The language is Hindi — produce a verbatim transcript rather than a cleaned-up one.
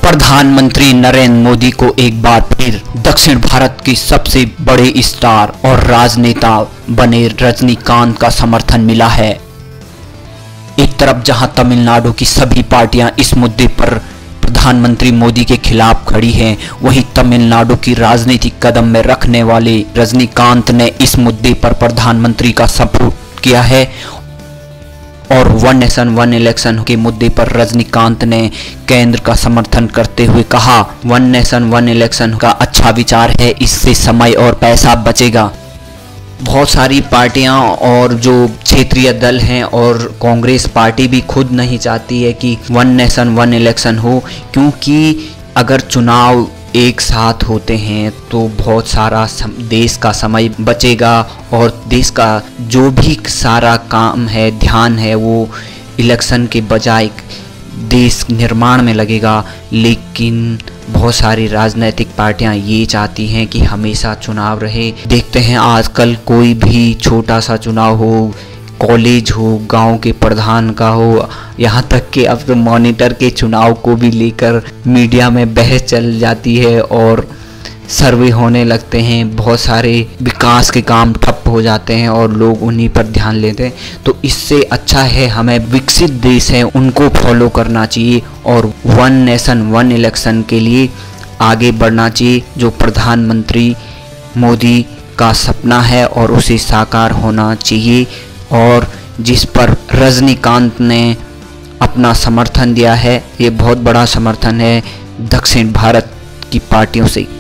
प्रधानमंत्री नरेंद्र मोदी को एक बार फिर दक्षिण भारत के सबसे बड़े स्टार और राजनेता बने रजनीकांत का समर्थन मिला है। एक तरफ जहां तमिलनाडु की सभी पार्टियां इस मुद्दे पर प्रधानमंत्री मोदी के खिलाफ खड़ी हैं, वहीं तमिलनाडु की राजनीतिक कदम में रखने वाले रजनीकांत ने इस मुद्दे पर प्रधानमंत्री का सपोर्ट किया है और वन नेशन वन इलेक्शन के मुद्दे पर रजनीकांत ने केंद्र का समर्थन करते हुए कहा, वन नेशन वन इलेक्शन का अच्छा विचार है, इससे समय और पैसा बचेगा। बहुत सारी पार्टियां और जो क्षेत्रीय दल हैं और कांग्रेस पार्टी भी खुद नहीं चाहती है कि वन नेशन वन इलेक्शन हो, क्योंकि अगर चुनाव एक साथ होते हैं तो बहुत सारा देश का समय बचेगा और देश का जो भी सारा काम है, ध्यान है, वो इलेक्शन के बजाय देश निर्माण में लगेगा। लेकिन बहुत सारी राजनीतिक पार्टियां ये चाहती हैं कि हमेशा चुनाव रहे। देखते हैं आजकल कोई भी छोटा सा चुनाव हो, कॉलेज हो, गांव के प्रधान का हो, यहाँ तक कि अब तो मॉनिटर के चुनाव को भी लेकर मीडिया में बहस चल जाती है और सर्वे होने लगते हैं। बहुत सारे विकास के काम ठप हो जाते हैं और लोग उन्हीं पर ध्यान लेते हैं। तो इससे अच्छा है, हमें विकसित देश है उनको फॉलो करना चाहिए और वन नेशन वन इलेक्शन के लिए आगे बढ़ना चाहिए, जो प्रधानमंत्री मोदी का सपना है और उसे साकार होना चाहिए और जिस पर रजनीकांत ने अपना समर्थन दिया है। ये बहुत बड़ा समर्थन है दक्षिण भारत की पार्टियों से।